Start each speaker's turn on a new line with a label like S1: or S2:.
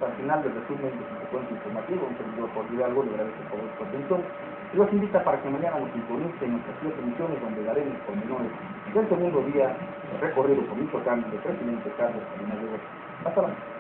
S1: Al final del resumen de su secuencia informativa, un servidor por Hidalgo le agradece por su atención y los invita para que mañana nos sintonicen en nuestras 7 emisiones donde daremos pormenores del segundo día del recorrido por Michoacán del presidente Carlos Salinas de Gortari. Hasta la próxima.